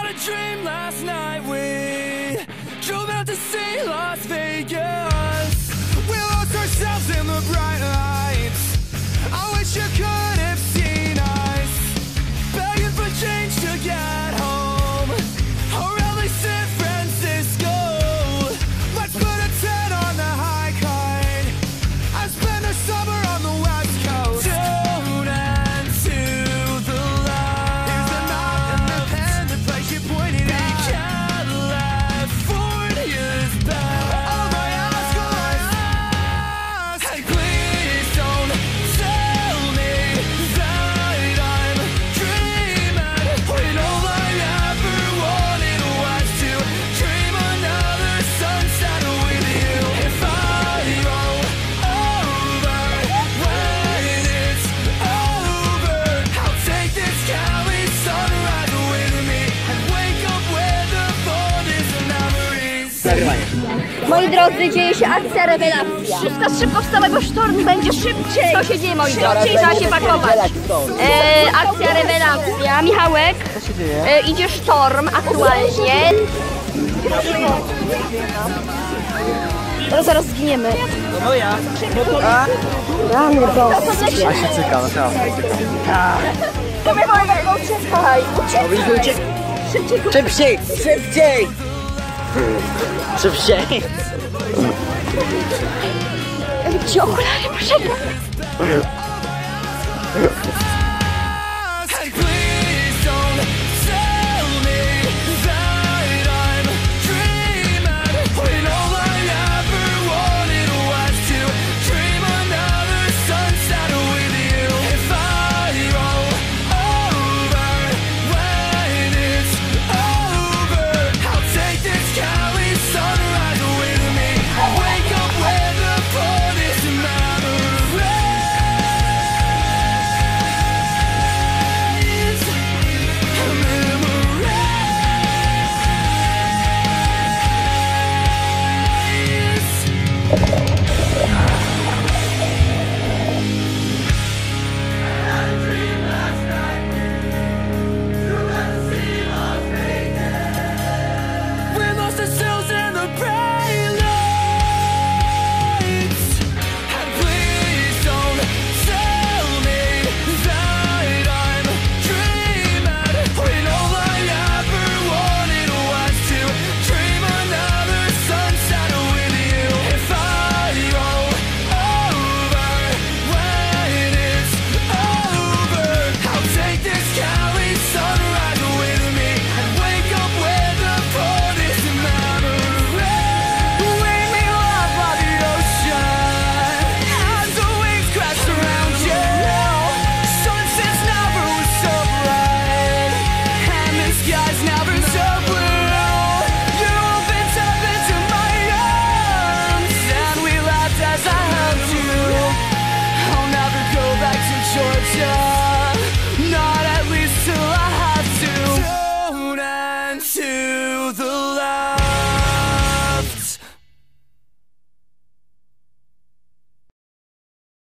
a dream last night. We drove out to see Las Vegas. We lost ourselves in the bright lights. I wish you could have seen us begging for change to get home, or at least San Francisco. Let's put a 10 on the high card. I spent the summer on the West Coast. Tune into the light. Here's the map and the pen, the place you pointed at. California's back. Oh my Oscars. And please don't tell me that I'm dreaming, when all I ever wanted was to dream another sunset with you. If I roll over when it's over, I'll take this Cali sunrise with me and wake up where the vault is memories. Moi drodzy, dzieje się akcja rewelacja. Wszystko szybko z całego sztormu będzie szybciej. Co się dzieje, moi drodzy? Trzeba się pakować. Akcja rewelacja. Michałek, idzie sztorm aktualnie. Zaraz zginiemy. No ja. Rany boskie. A się cyka, naprawdę cyka. To mnie wolno, uciekaj. Uciekaj. Szybciej! Szybciej! Szybciej! Gdzie okulary? Poczekaj.